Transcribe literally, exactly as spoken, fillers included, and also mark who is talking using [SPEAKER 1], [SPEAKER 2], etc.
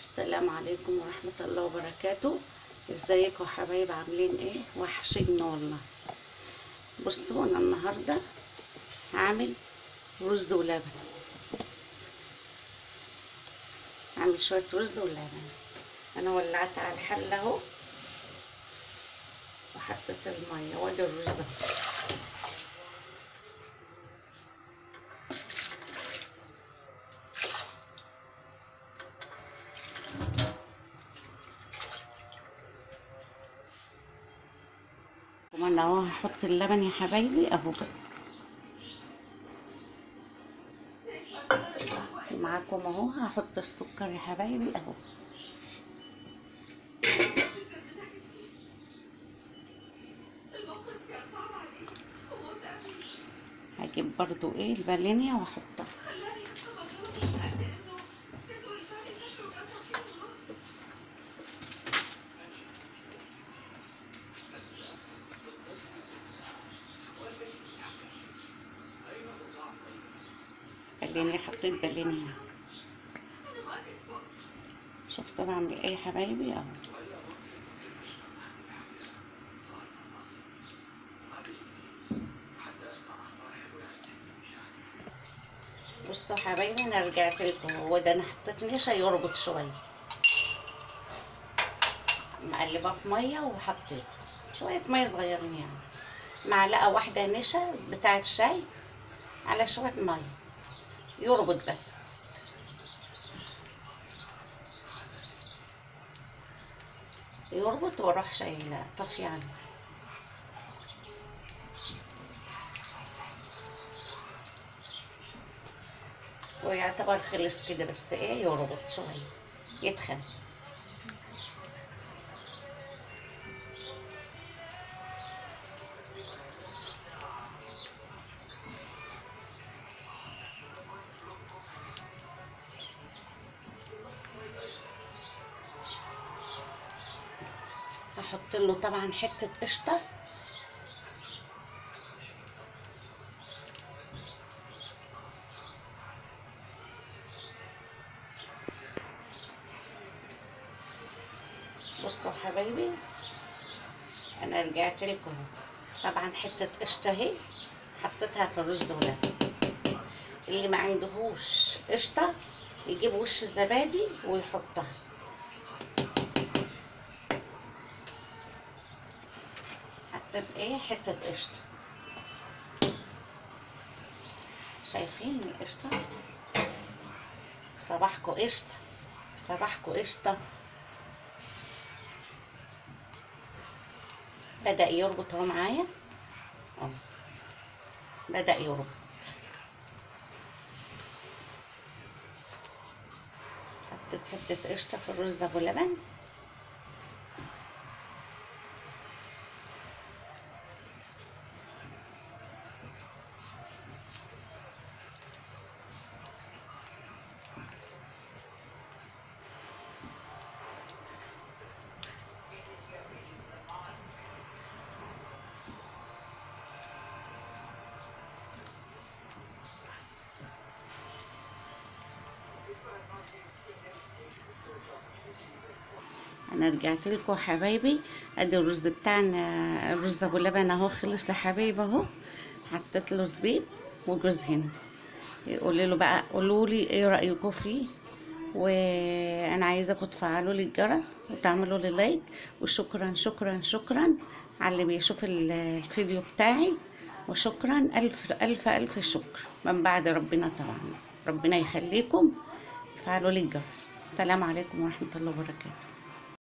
[SPEAKER 1] السلام عليكم ورحمة الله وبركاته. ازيكم يا حبايب؟ عاملين ايه؟ وحشين والله. بصوا انا النهاردة هعمل رز ولبن. هعمل شوية رز ولبن. انا ولعت على الحلة اهو وحطيت المية وادي الرز اهو. وانا اهو هحط اللبن يا حبايبي اهو معاكم اهو. هحط السكر يا حبايبي اهو. هجيب برضو ايه الفانيليا واحطها. خليني حطيت فانيليا. شفتوا بعمل ايه يا حبايبي اهو. بصوا يا حبايبي انا رجعت لكم. هو ده انا حطيت نشا يربط شويه، مقلبه في ميه وحطيت شويه ميه صغيرين يعني معلقه واحده نشا بتاعه شاي على شويه ميه يربط بس. يربط واروح شايله طفي عنه. ويعتبر خلص كده، بس ايه يربط شويه يتخن. هحط له طبعا حته قشطه. بصوا يا حبايبي انا رجعت لكم. طبعا حته قشطه اهي حطيتها في الرز ولبن. اللي ما عندهوش قشطه يجيب وش الزبادي ويحطها. حطيت ايه حته قشطه. شايفين القشطه؟ صباحكوا قشطه، صباحكوا قشطه. بدأ يربط اهو معايا اهو، بدأ يربط. حطيت حته قشطه في الرز ابو لبن. انا رجعت لكم حبايبي. ادي الرز بتاعنا، الرز ابو لبن اهو خلص يا حبايبي اهو. حطيت له زبيب وجوز هند. قولوا له بقى، قولوا لي ايه رايكم فيه. وانا عايزاكم تفعلوا لي الجرس وتعملوا لي لايك. وشكرا شكرا شكرا على اللي بيشوف الفيديو بتاعي. وشكرا الف الف الف شكر من بعد ربنا طبعا. ربنا يخليكم. تفعلوا لي الجرس. السلام عليكم ورحمه الله وبركاته.